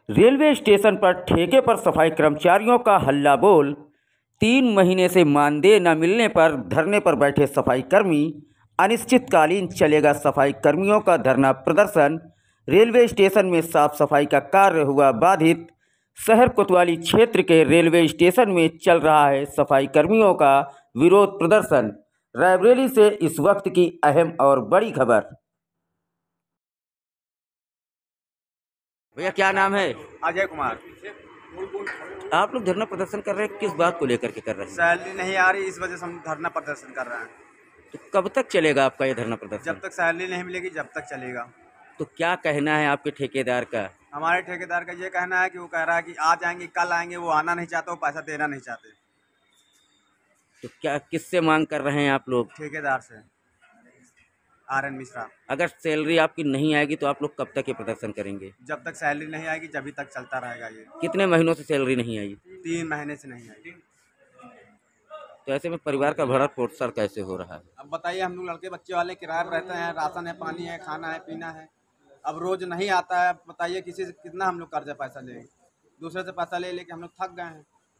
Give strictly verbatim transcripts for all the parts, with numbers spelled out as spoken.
Railway station पर ठेके पर सफाई कर्मचारियों का हल्ला बोल। तीन महीने से मानदेय न मिलने पर धरने पर बैठे सफाई कर्मी। अनिश्चितकालीन चलेगा सफाई कर्मियों का धरना प्रदर्शन। रेलवे स्टेशन में साफ सफाई का कार्य हुआ बाधित। शहर कोतवाली क्षेत्र के रेलवे स्टेशन में चल रहा है सफाई कर्मियों का विरोध प्रदर्शन। रायबरेली से इस वक्त की अहम और बड़ी खबर। भैया क्या नाम है? अजय कुमार। आप लोग धरना प्रदर्शन कर रहे हैं, किस बात को लेकर के कर रहे हैं? सैलरी नहीं आ रही, इस वजह से हम धरना प्रदर्शन कर रहे हैं। तो कब तक चलेगा आपका ये धरना प्रदर्शन? जब तक सैलरी नहीं मिलेगी जब तक चलेगा। तो क्या कहना है आपके ठेकेदार का? हमारे ठेकेदार का ये कहना है कि वो कह रहा है कि आज आएंगे कल आएंगे, वो आना नहीं चाहता, वो पैसा देना नहीं चाहते। तो क्या किससे मांग कर रहे हैं आप लोग? ठेकेदार से, आर एन मिश्रा। अगर सैलरी आपकी नहीं आएगी तो आप लोग कब तक ये प्रदर्शन करेंगे? जब तक सैलरी नहीं आएगी जब तक चलता रहेगा ये। कितने महीनों से सैलरी नहीं आई? तीन महीने से नहीं आई। तो ऐसे में परिवार का भरण पोषण कैसे हो रहा है? अब बताइए, हम लोग लड़के बच्चे वाले किराए पर रहते हैं, राशन है, पानी है, खाना है, पीना है। अब रोज नहीं आता है, बताइए किसी से कितना हम लोग कर्जा पैसा लेंगे? दूसरे से पैसा ले लेके हम लोग थक गए हैं।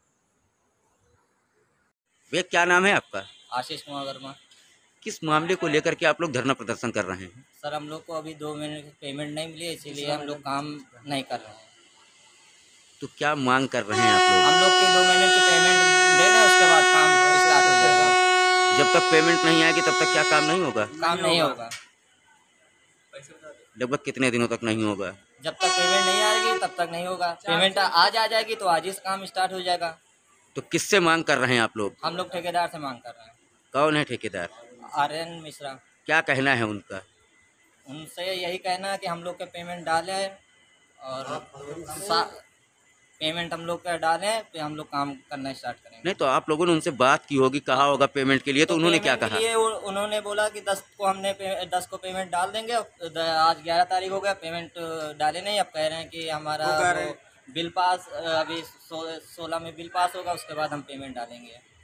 वे क्या नाम है आपका? आशीष कुमार वर्मा। किस मामले को लेकर के आप लोग धरना प्रदर्शन कर रहे हैं? सर, हम लोग को अभी दो महीने की पेमेंट नहीं मिली, इसीलिए हम लोग काम नहीं कर रहे हैं। तो क्या मांग कर रहे हैं आप लोग? हम लोग की दो महीने की पेमेंट दे दें, उसके बाद काम स्टार्ट हो जाएगा। जब तक पेमेंट नहीं आएगी तब तक क्या काम नहीं होगा? काम नहीं होगा। लगभग कितने दिनों तक नहीं होगा? जब तक पेमेंट नहीं आएगी तब तक नहीं होगा। पेमेंट आज आ जाएगी तो आज ही काम स्टार्ट हो जाएगा। तो किससे मांग कर रहे हैं आप लोग? हम लोग ठेकेदार से मांग कर रहे हैं। कौन है ठेकेदार? R N Mishra. क्या कहना है उनका? उनसे यही कहना है कि हम लोग के पेमेंट डालें और पेमेंट हम लोग का डालें, फिर हम लोग काम करना स्टार्ट करेंगे। नहीं तो आप लोगों ने उनसे बात की होगी, कहा होगा पेमेंट के लिए, तो, तो उन्होंने क्या कहा? लिए उन्होंने बोला कि दस को हमने दस को पेमेंट डाल देंगे। आज ग्यारह तारीख हो गया, पेमेंट डाले नहीं। अब कह रहे हैं कि हमारा बिल पास अभी सोलह में बिल पास होगा, उसके बाद हम पेमेंट डालेंगे।